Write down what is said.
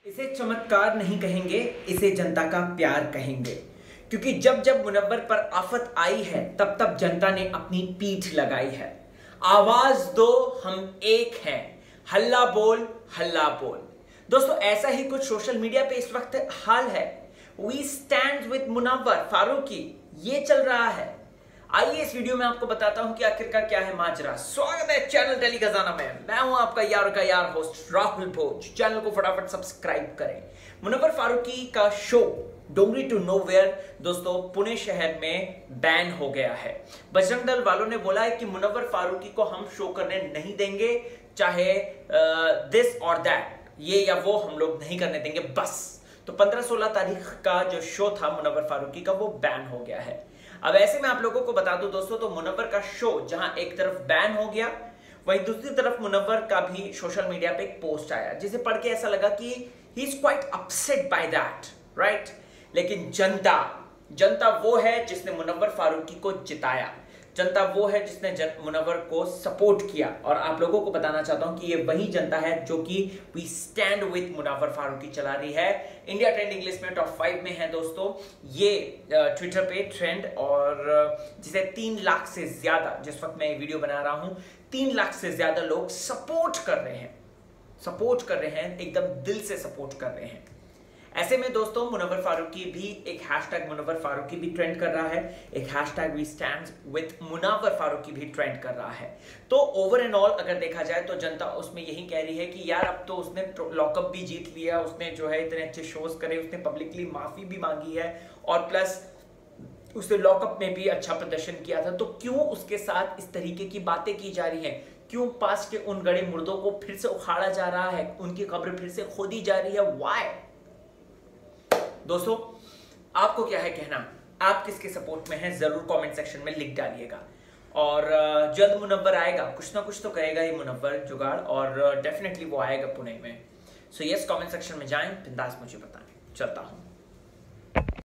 इसे चमत्कार नहीं कहेंगे, इसे जनता का प्यार कहेंगे। क्योंकि जब जब मुनव्वर पर आफत आई है तब तब जनता ने अपनी पीठ लगाई है। आवाज दो, हम एक हैं, हल्ला बोल हल्ला बोल। दोस्तों, ऐसा ही कुछ सोशल मीडिया पे इस वक्त हाल है। We stand with Munawar Faruqui, ये चल रहा है। आइए इस वीडियो में आपको बताता हूं कि आखिरकार क्या है माजरा। स्वागत है चैनल दिल्ली खजाना में। मैं हूं आपका यार का यार होस्ट राहुल भोज। चैनल को फटाफट सब्सक्राइब करें। मुनव्वर फारूकी का शो डोंगरी टू नोवेयर दोस्तों पुणे शहर में बैन हो गया है। बजरंग दल वालों ने बोला है कि मुनव्वर फारूकी को हम शो करने नहीं देंगे, चाहे दिस और दैट, ये या वो हम लोग नहीं करने देंगे बस। तो 15-16 तारीख का जो शो था मुनव्वर फारूकी का, वो बैन हो गया है। अब ऐसे में आप लोगों को बता दूं दोस्तों, तो मुनव्वर का शो जहां एक तरफ बैन हो गया, वहीं दूसरी तरफ मुनव्वर का भी सोशल मीडिया पे एक पोस्ट आया जिसे पढ़ के ऐसा लगा कि he is quite upset by that, right. लेकिन जनता वो है जिसने मुनव्वर फारूकी को जिताया। जनता वो है जिसने मुनव्वर को सपोर्ट किया। और आप लोगों को बताना चाहता हूं कि ये वही जनता है जो कि we stand with Munawar Faruqui चला रही है। इंडिया ट्रेंडिंग लिस्ट में टॉप 5 में है दोस्तों ये ट्विटर पे ट्रेंड, और जिसे 3 लाख से ज्यादा, जिस वक्त मैं ये वीडियो बना रहा हूं, 3 लाख से ज्यादा लोग सपोर्ट कर रहे हैं, एकदम दिल से सपोर्ट कर रहे हैं। ऐसे में दोस्तों मुनव्वर फारूकी भी एक हैशटैग मुनव्वर फारूकी भी ट्रेंड कर रहा है, एक hashtag we stand with Munawar Faruqui भी ट्रेंड कर रहा है। तो ओवर एंड ऑल अगर देखा जाए तो जनता उसमें यही कह रही है कि यार अब तो उसने लॉकअप भी जीत लिया, उसने जो है इतने अच्छे शोज करे, उसने पब्लिकली माफी भी मांगी है, और प्लस उसने लॉकअप में भी अच्छा प्रदर्शन किया था। तो क्यों उसके साथ इस तरीके की बातें की जा रही है? क्यों पास के उन गड़े मुर्दों को फिर से उखाड़ा जा रहा है, उनकी कब्र फिर से खोदी जा रही है? वाई? दोस्तों, आपको क्या है कहना? आप किसके सपोर्ट में हैं जरूर कमेंट सेक्शन में लिख डालिएगा। और जल्द मुनव्वर आएगा, कुछ ना कुछ तो करेगा ही मुनव्वर जुगाड़, और डेफिनेटली वो आएगा पुणे में। सो यस, कमेंट सेक्शन में जाएं, बिंदास मुझे बताएं। चलता हूं।